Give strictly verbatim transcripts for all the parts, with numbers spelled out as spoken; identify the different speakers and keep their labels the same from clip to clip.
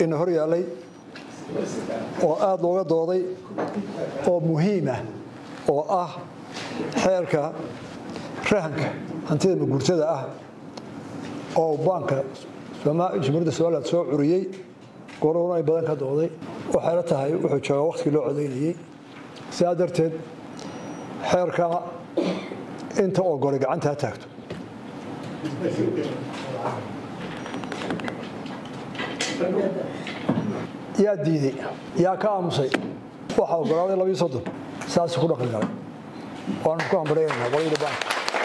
Speaker 1: in hor yaalay oo aad looga dooday oo muhiim ah oo ah xeerka rahanka hantida maguurtada ah oo banka Jamhuuriyadda Soomaaliya soo curiyay korona ay badan ka dooday waxay la tahay wuxuu joogaa waqtigii loo codeynayay sidaa darteed xeerka inta oo gore gacanta taagto yaa diiday yaa ka aamusay waxa ogolaaday laba iyo soddon saas ku dhaqan galay waan ku ambareynaa waliba baan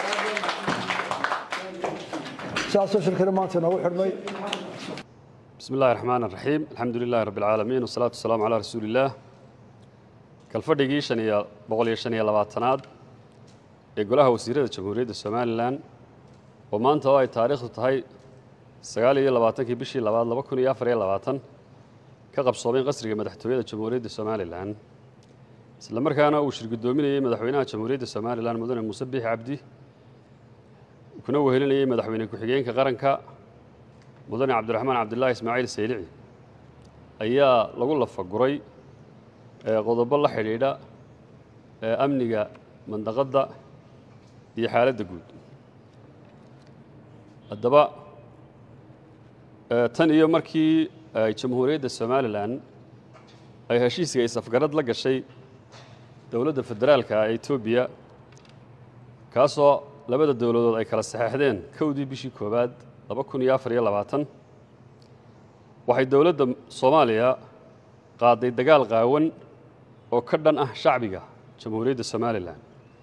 Speaker 1: saas shirkada maanta nagu xirmay
Speaker 2: بسم الله الرحمن الرحيم الحمد لله رب العالمين والصلاة والسلام على رسول الله كالفردقي شنيا بقولي شنيا لبعتناد يقولها وزيرة جمهورية الصوماليلان وما أنت هاي تاريخ تهاي سجالي لبعتن كي بشي لبعت لبكون يافري لبعتن كقب صوبين قصر مدحتوية جمهورية الصوماليلان لما كانوا وشرق الدوميني مدحوينها جمهورية الصوماليلان مدن المسبح عبدي كنا وهلني مدحوين كحجين كقرنكا مدن عبد الرحمن عبد الله إسماعيل السيلعي أيها لقول لفقري قضب الله حريرة أمنية من تغضى في حالة دقود الدباء تاني يوم مركي جمهورية الصوماليلان أي هشيس يسافقرد لك الشيء دولة الفدرال كإثيوبيا كاسو لبدا الدولة أي كلا الصحيحين كودي بشي كوباد لبكون يافر يلا باتن waxay dawladda Soomaaliya qaaday dagaal qaawan oo ka dhan ah shacbiga Jamhuuriyadda Soomaaliland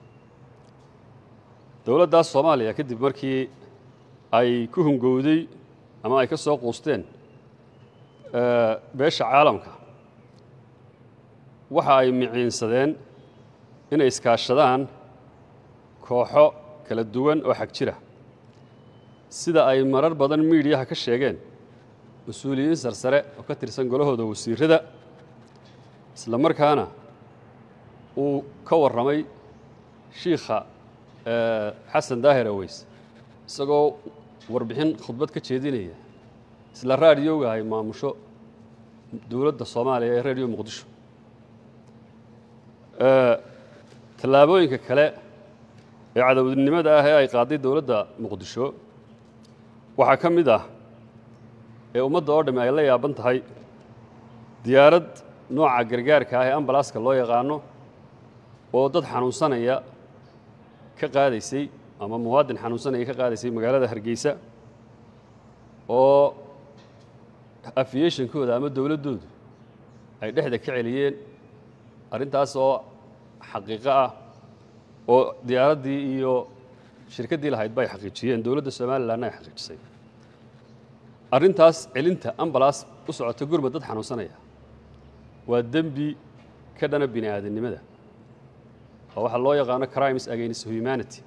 Speaker 2: dawladda Soomaaliya kadib markii ay ku hungowday ama ay ka soo qoosteen ee beesha caalamka waxa ay miciinsadeen inay iskaashadaan kooxo kala duwan oo xaq jira sida ay marar badan meediyaha ka sheegeen مسؤولين سرسرة وكثير سنقوله هذا وسير هذا إسلام مركانا وكور رمي شيخة حسن داهر ويس سقوا وربحين خطبات كتشيدينية إسلا الراديو هاي ما مشو دولة الصومالية راديو مقدشو تلابوين ككلاء يعدوا النماذج هاي قاضي دولة مقدشو وحكم ده ee ummadda oo dhamay ay la yaaban tahay diyaarad nooca gargaarka ah ee ambalaaska loo yaqaano oo dad xanuunsanaya ka qaadaysay ama muwaadin xanuunsanaya ka qaadaysay magaalada Hargeysa oo aviation-kooda ama dawladoodu ay dhexda ka celiyeen arintaas oo xaqiiqo ah oo diyaaradii iyo shirkadii lahayd bay xaqiijiyeen dawladda Soomaaliland ay xaqiijisay arrintaas celinta ambalaas u socota gurmad dad xanuunsanaya waa dambi ka dhana bini'aadanimada oo waxa loo yaqaan crimes against humanity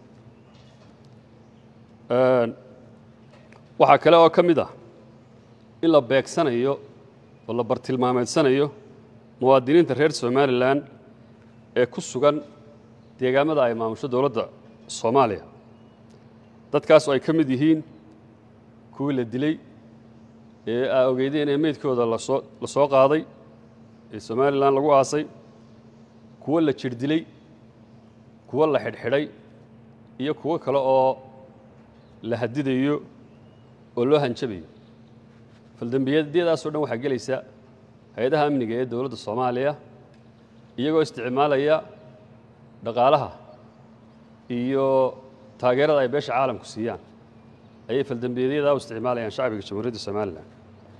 Speaker 2: ee waxa kale oo kamid ah in la beegsanayo oo la bartilmaameedsanayo muwaadiniinta reer Soomaaliland ee ku sugan deegaamada ay maamusho dawladda Soomaaliya dadkaas oo ay kamid yihiin kuwa la dilay ee ogeydeen ee meedkooda la soo la soo qaaday ee Soomaaliland lagu aasay kuwa la jir dilay kuwa la xidhxidhay iyo kuwa kale oo la hadidayo oo loo hanjabayo faldambiyadaas oo dhan waxa galaysa hay'adaha amniga ee dawladda Soomaaliya iyagoo isticmaalaya dhaqaalaha iyo taageerada ay beesha caalamku siiyaan ay faldambiyada u isticmaalayaan shacbiga Jamhuuriyadda Soomaaliland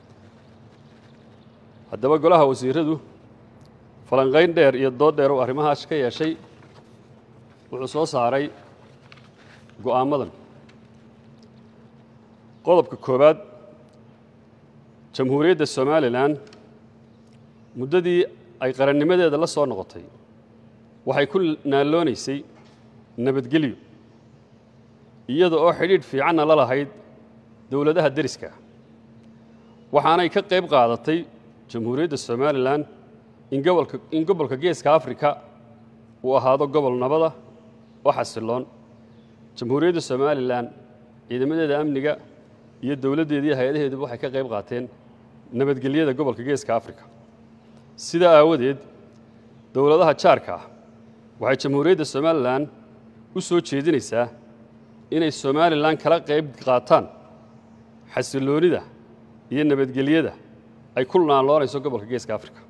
Speaker 2: haddaba golaha wasiiradu falanqayn dheer iyo dood dheer oo arrimahaas ka yeeshay wuxuu soo saaray go'aamadan qodobka koobaad Jamhuuriyadda Soomaaliland muddadii ay qarannimadeeda la soo noqotay waxay ku naaloonaysay nabadgelyo iyada oo xidhiidh fiican la lahayd dawladaha deriska waxaanay ka qayb qaadatay Jamhuuriyadda Soomaaliland in gobolka in gobolka Geeska Afrika uu ahaado gobol nabada oo xasiloon Jamhuuriyadda Soomaaliland ciidamadeeda amniga iyo dawladeedii hay'adaheedu waxay ka qayb qaateen nabadgelyada gobolka geeska Afrika sida aawadeed dowladaha jaarka ah waxay jamhuuriyadda Soomaaliland u soo jeedinaysaa inay Soomaaliland kala qayb qaataan xasiloonida iyo nabadgelyada ay ku noolaanayso gobolka geeska Afrika.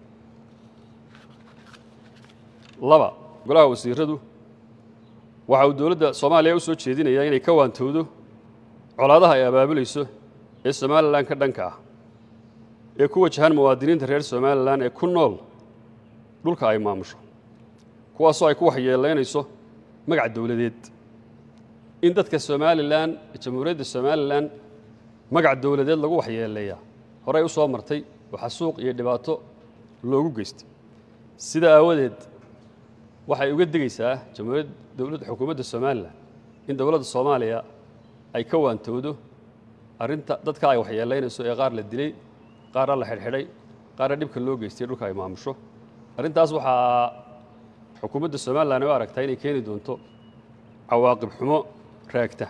Speaker 2: laba golaha wasiiradu waxa uu dowladda Soomaaliya u soo jeedinayaa inay ka waantowdo colaadaha ay abaabulayso ee Soomaaliland ka dhanka ah ee ku wajahan muwaadiniinta reer Soomaaliland ee ku nool dhulka ay maamusho kuwaasoo ay ku waxyeeleynayso magac dawladeed in dadka Soomaaliland jamhuuriyadda Soomaaliland magac dawladeed lagu waxyeeleeyaa horay u soo martay waxa suuq iyo dhibaato loogu geystay sida aawadeed waxay uga digaysaa jamhuuriyadda dawladda xukuumadda Soomaaliland in dawladda Soomaaliya ay ka waantowdo arinta dadka ay waxyeeleynayso ee qaar la dilay qaar la xirxiray qaar dhibka loo geystay dhulka ay maamusho arintaas waxa xukuumadda Soomaaliland ay aragtay inay keeni doonto cawaaqib xumo raagta.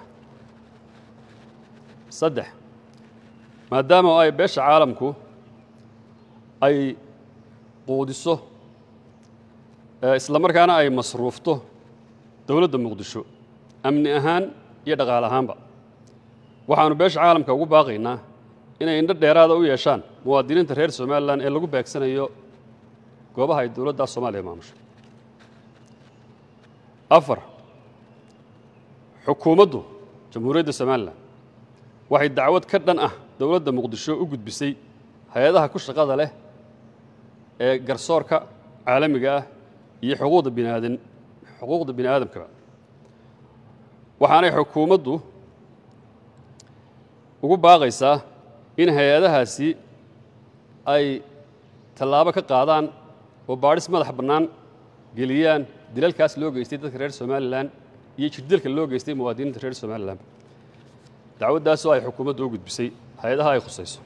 Speaker 2: saddex maadaama ay beesha caalamku ay quudiso isla markaana ay masruufto dawladda Muqdisho amni ahaan iyo dhaqaale ahaanba waxaanu beesha caalamka ugu baaqaynaa inay indho dheeraada u yeeshaan muwaadiniinta reer Soomaaliland ee lagu beegsanayo goobaha ay dawladda Soomaaliya maamusho. afar xukuumaddu jamhuuriyadda Soomaaliland waxay dacwad ka dhan ah dawladda Muqdisho u gudbisay hay'adaha ku shaqada leh ee garsoorka caalamiga ah iyo xuquuqda bini'aadan xuquuqda bini'aadamka waxaanay xukuumaddu ugu baaqaysaa in hay'adahaasi ay tallaabo ka qaadaan oo baadhis madax bannaan geliyaan dilalkaas loo geystay dadka reer Soomaaliland iyo jirdilka loo geystay muwaadiniinta reer Soomaaliland dacwaddaas oo ay xukuumaddu u gudbisay hay'adaha ay khusayso.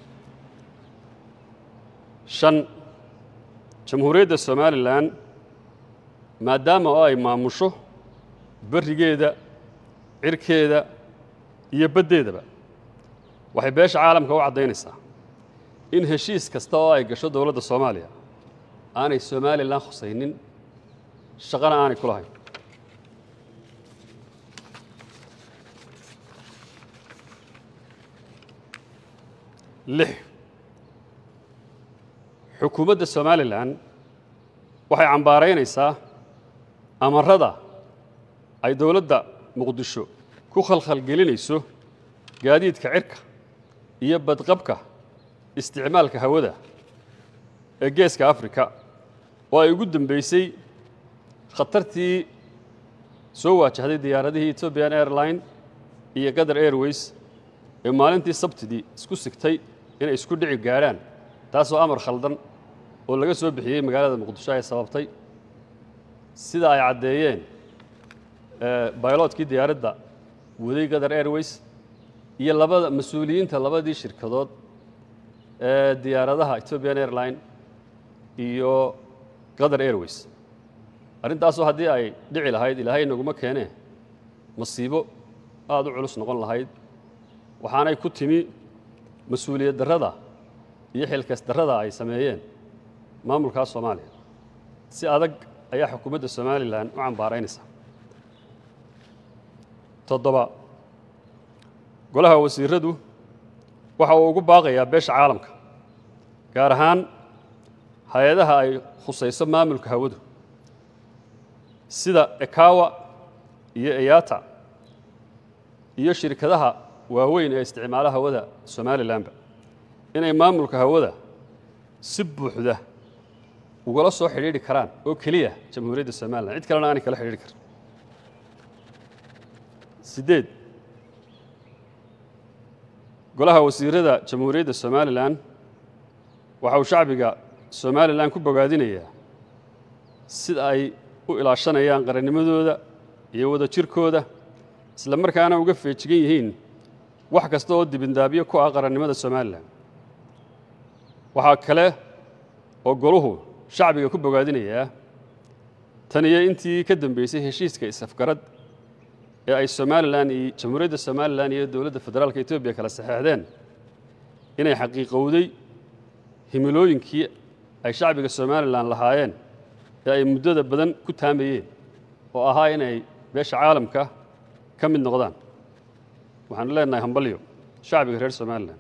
Speaker 2: shan jamhuuriyadda Soomaaliland maadaama oo ay maamusho barigeeda cirkeeda iyo baddeedaba waxay beesha caalamka u cadaynaysaa in heshiis kasta oo ay gasho dawladda Soomaaliya aanay Soomaaliland khusaynin shaqana aanay ku lahayn. lix xukuumadda Soomaaliland waxay cambaaraynaysaa amarada ay dawladda Muqdisho ku khalkhal gelinayso gaadiidka cirka iyo badqabka isticmaalka hawada ee geeska Afrika oo ay ugu dambeysay khatartii soo waajahday diyaaradihii Ethiopian Airlines iyo Qatar Airways ee maalintii Sabtidii isku sigtay inay isku dhici gaaraan taasoo amar khaldan oo laga soo bixiyay magaalada Muqdisho ay sababtay sida ay cadeeyeen pilotkii diyaaradda waday Qatar Airways iyo labada mas'uuliyiinta labadii shirkadood ee diyaaradaha Ethiopian Airlines iyo Qatar Airways arintaas oo hadii ay dhici lahayd ilaahay naguma keenee masiibo aad u culus noqon lahayd waxaanay ku timi mas'uuliyad darrada iyo xilkas darrada ay sameeyeen maamulka Soomaaliya si adag ayaa xukuumadda Soomaaliland u cambaaraynaysa. toddoba golaha wasiiradu waxa uu ugu baaqayaa beesha caalamka gaar ahaan hay'adaha ay khusayso maamulka hawadu sida ECAWA iyo EATA iyo shirkadaha waaweyn ee isticmaala hawada Soomaaliland inay maamulka hawada si buuxda ugala soo xiriiri karaan oo kaliya jamhuuriyadda Soomaaliland cid kalena aanay kala xiriiri karin. sideed golaha wasiirada jamhuuriyadda Soomaaliland waxa uu shacbiga Soomaaliland ku bogaadinayaa sida ay u ilaashanayaan qarannimadooda iyo wada jirkooda isla markaana uga feejigan yihiin wax kasta oo dibindaabiyo ku ah qarannimada Soomaaliland. waxa kale oo goluhu shacbiga ku bogaadinayaa tan iyo intii ka dambeysay heshiiska isafgarad ee ay Soomaaliland iyo jamhuuriyadda Soomaaliland iyo dawladda federaalka Itoobiya kala saxeexdeen inay xaqiiqowday himilooyinkii ay shacbiga Somaliland lahaayeen ee ay muddada badan ku taamayeen oo ahaa inay beesha caalamka ka mid noqdaan waxaan leenahay hambalyo shacbiga reer Somaliland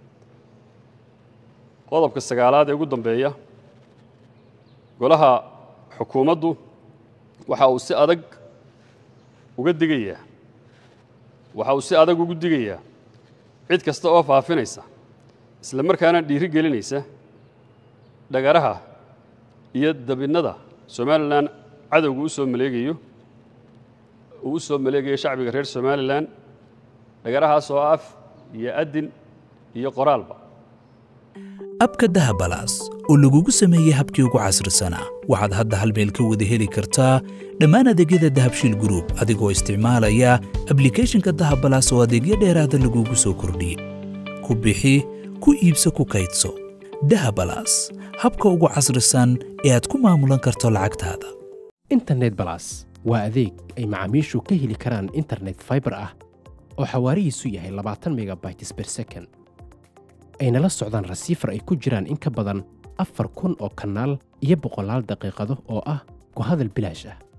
Speaker 2: qodobka sagaalaad ee ugu dambeeya golaha xukuumaddu waxa uu si adag uga digayaa waxa uu si adag ugu digayaa cid kasta oo faafinaysa isla markaana dhiiri gelinaysa dhagaraha iyo dabinnada Somaliland cadawgu u soo maleegayo uu soo maleegayo shacbiga reer Somaliland dhagarahaas oo af iyo adin iyo qoraalba
Speaker 3: abka dahabalaas oo lagugu sameeyay habkii ugu casrisanaa waxaad hadda hal meel ka wada heli kartaa dhammaan adeegyada dahabshiil group adigoo isticmaalaya applicationka dahabalaas oo adeegyo dheeraada lagugu soo kordhiyey ku bixi ku iibso ku kaydso dahabalaas habka ugu casrisan ee aad ku maamulan karto lacagtaada
Speaker 4: internet balas waa adeeg ay macaamiishu ka heli karaan internet fiber ah oo xawaarihiisu yahay labaatan megabytes per second ayna la socdaan rasiifar ay ku jiraan in ka badan afar kun oo kanaal iyo boqolaal daqiiqado oo ah ku hadal bilaash ah